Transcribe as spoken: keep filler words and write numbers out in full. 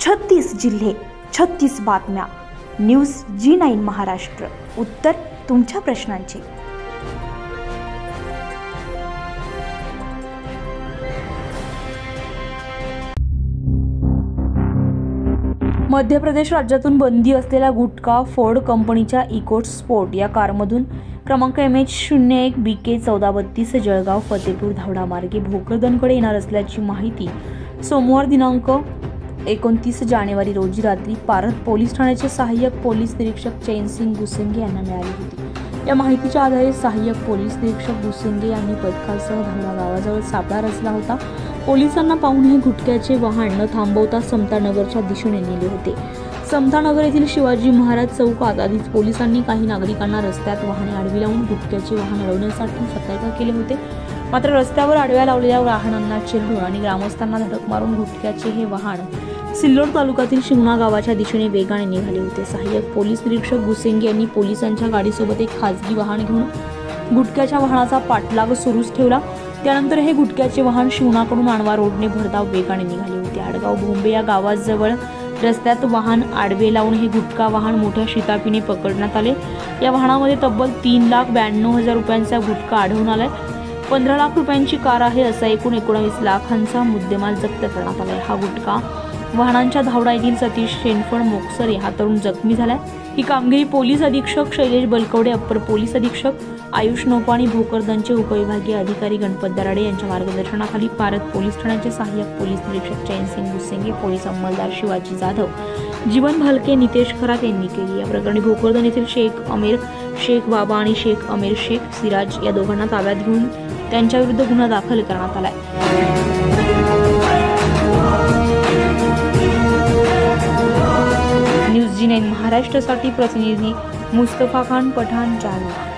छत्तीस जिल्हे, छत्तीस बातम्या. News G nine Maharashtra. उत्तर तुमच्या प्रश्नांचे. मध्य प्रदेश राज्यातून बंदी असलेला गुटखा फोर्ड कंपनीच्या इकोट स्पोर्ट या कारमधून क्रमांक एम एच शून्य एक बी के चौदा बत्तीस जळगाव फतेपूर धावडा मार्गे भोकरदनकडे येणार असल्याची माहिती सोमवार दिनांक एकोणतीस जानेवारी रोजी रात्री पारत पोलीस ठाण्याचे सहाय्यक पोलीस निरीक्षक चैनसिंग गुसेंगे यांना मिळाली होती. या माहितीच्या आधारे सहाय्यक पोलीस निरीक्षक गुसेंगे यांनी पथकासह धावडा गावाजवळ सापळा रचला होता. पोलिसांना पाहून हे गुटख्याचे वाहन न थांबवता समतानगरच्या दिशेने नेले होते. समतानगर येथील शिवाजी महाराज चौकात आधीच पोलिसांनी काही नागरिकांना रस्त्यात वाहने आडवी लावून गुटख्याचे वाहन अडवण्यासाठी सतर्क केले होते. मात्र रस्त्यावर आडव्या लावलेल्या वाहनांना चिरडून आणि ग्रामस्थांना धडक मारून गुटख्याचे हे वाहन सिल्लोड तालुक्यातील शिवणा गावाच्या दिशेने वेगाने निघाले होते. सहाय्यक पोलीस निरीक्षक गुसेंगे यांनी पोलिसांच्या गाडीसोबत एक खासगी वाहन घेऊन गुटख्याच्या वाहनाचा पाठलाग सुरूच ठेवला. त्यानंतर हे गुटख्याचे वाहन शिवणाकडून आणवा रोडने भरधाव वेगाने निघाले होते. आडगाव भोंबे या गावाजवळ रस्त्यात वाहन आडवे लावून हे गुटखा वाहन मोठ्या शिताफीने पकडण्यात आले. या वाहनामध्ये तब्बल तीन लाख ब्याण्णव हजार रुपयांचा गुटखा आढळून आलाय. पंधरा लाख रुपयांची कार आहे. असा एकूण एकोणावीस लाखांचा मुद्देमाल जप्त करण्यात आलाय. हा गुटखा वाहनांच्या धावडा येथील सतीश शेनफळ मोक्सरे हा तरुण जखमी झालाय. ही कामगिरी पोलीस अधीक्षक शैलेश बलकवडे, अप्पर पोलीस अधीक्षक आयुष नोपाणी, भोकरदनचे उपविभागीय अधिकारी गणपत दराडे यांच्या मार्गदर्शनाखाली पारत पोलीस ठाण्याचे सहाय्यक पोलीस निरीक्षक चैनसिंग गुसेंगे, पोलीस अंमलदार शिवाजी जाधव, जीवन भालके, नितेश खरात यांनी केली. या प्रकरणी भोकरदन येथील शेख अमीर शेख बाबा आणि शेख अमीर शेख सिराज या दोघांना ताब्यात घेऊन त्यांच्याविरुद्ध गुन्हा दाखल करण्यात आलाय. न्यूज जी नाईन महाराष्ट्रासाठी प्रतिनिधी मुस्तफा खान पठाण, जालना.